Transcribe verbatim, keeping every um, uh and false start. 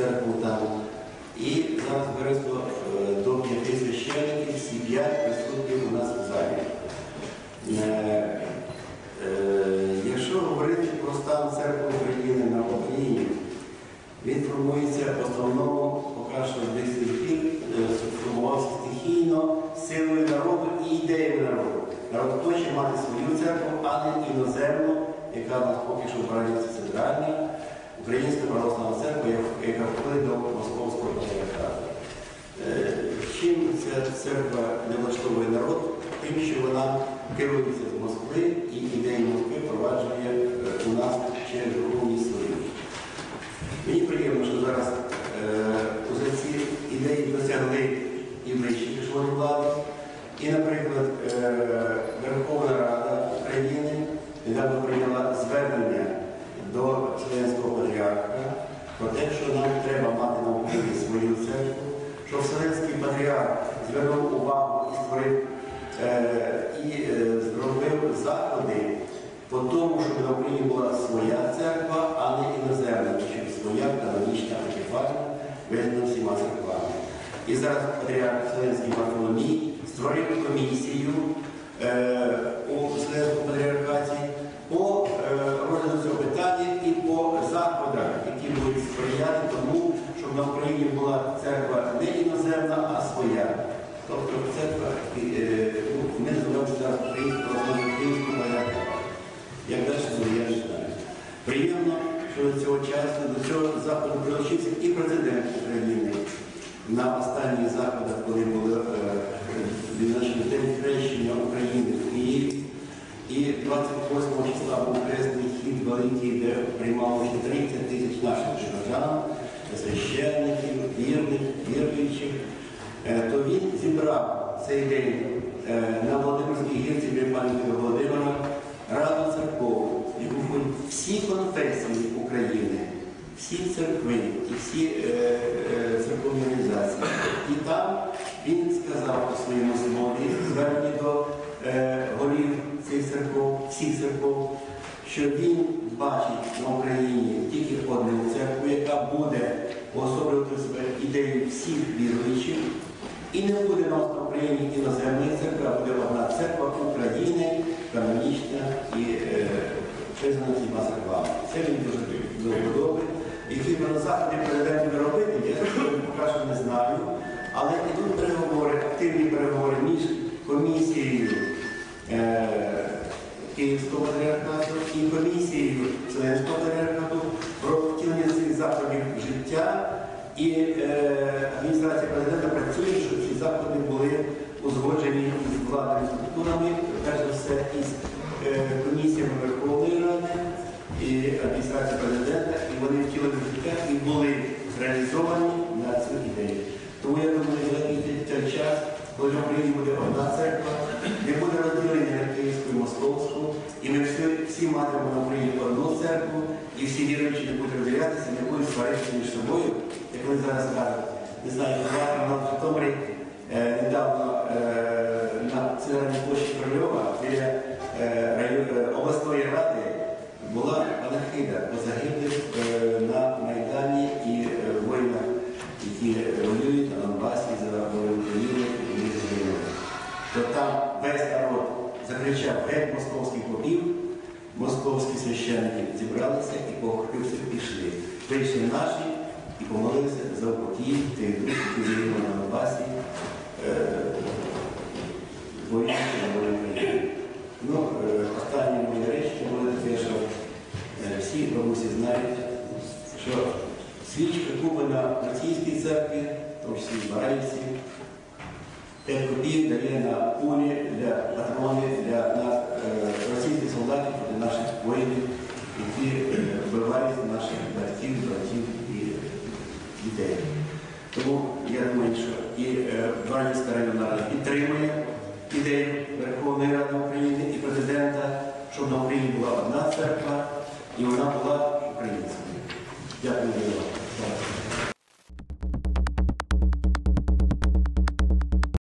церкву там. І зараз виросло до п'яти священників, всі п'ять присутні у нас в залі. Е, е, якщо говорити про стан церкви України на Україні, він формується в основному, поки що десь пір, сформувався стихійно, силою народу і ідеєю народу. Народ хоче мати свою церкву, а не іноземну, яка у нас поки що вважається центральна, Українська православна церква, яка входить до Московського патріархату. Чим ця церква не влаштовує народ? Тим, що вона керується з Москви і ідеї Москви впроваджує у нас через духовні сили. Мені приємно, що зараз уже ці ідеї досягли і вищих ешелонів влади. І, наприклад, Верховна Рада України недавно прийняла звернення до Вселенського патріарха про те, що нам треба мати на Україні свою церкву, що Вселенський патріарх звернув увагу і створив і зробив заходи по тому, щоб на Україні була своя церква, а не іноземна, щоб своя канонічна антифагна визнана всіма церквами. І зараз патріарх Вселенський Варфоломій створив комісію е, у Вселенському патріархаті по е, розгляду цього питання і по заходах, які будуть сприяти тому, щоб на Україні була церква не іноземна, а своя. Тобто церква, е, ми називаємо зараз Українську патріархату. Як далі, я не знаю. Приємно, що до цього часу, до цього заходу прилучився і президент України на останніх заходах, коли було відзначено День хрещення України в Києві. І двадцять восьмого числа був хресний хід великий, де приймало ще тридцять тисяч наших громадян, священників, вірних, віруючих. То він зібрав цей день на Володимирській гірці біля пам'ятника Володимира Раду церковну, в яку входять всі конфесії України, всі церкви і всі е, е, церковні організації. І там він сказав у своєму слові, звернені до е, голів цих церков, всіх церков, що він бачить на Україні тільки одну церкву, яка буде уособлювати себе ідею всіх віруючих. І не буде у нас на Україні іноземної церкви, а буде одна церква України, канонічна і е, признана всіма церквами. Це він дуже подобає. Які на заході президент робити, я поки що не знаю. Але йдуть переговори, активні переговори між комісією е, Київського патріархату і комісією Вселенського патріархату про втілення цих заходів життя. І е, адміністрація президента працює, щоб ці заходи були узгоджені з владними структурами, перш за все із е, комісіями Верховної Ради і адміністрації президента, і вони втілили життя і були реалізовані на цю ідею. Тому я думаю, що в цей час, коли в Україні буде одна церква, не буде розділення на Київську і Московську, і ми всі, всі матимемо на Україні одну церкву, і всі віруючі не будуть розділятися, не будуть сваритися між собою, як вони зараз кажуть. Не знаю, на Житомирі е, недавно е, на центральній площі Крольова біля е, обласної ради була панахида по загиблих е, на Майдані і е, воїнах, які воюють на Донбасі за волю України і вони загинули. То там весь народ закричав геть московських попів, московські священники зібралися і по охопивцях пішли. Прийшли наші і помолилися за упокій тих душ, які загинули на Донбасі, воюючи на волю України. Ну, останні мої речі були таке, що всі бабусі знають, що свічка куплена в російській церкві, в тому числі в Баранівці, п'ять копійок дає на кулі для патрони, для нас, російських солдатів, для наших воїнів, які вбивають наших батьків, братів і дітей. Тому я думаю, що і Баранівська районна рада підтримує ідею Верховної Ради України і президента, щоб на Україні була одна церква і вона була українською. Дякую за увагу.